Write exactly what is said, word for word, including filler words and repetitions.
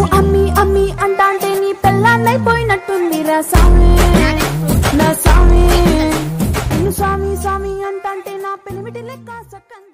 అమ్మి అమ్మి అంటాంటే నీ పెళ్ళాన్నైపోయినట్టుంది రా సామి నా సామి నిన్ను స్వామి స్వామి అంటాంటే నా పెనిమిటి లెక్క సక్కన్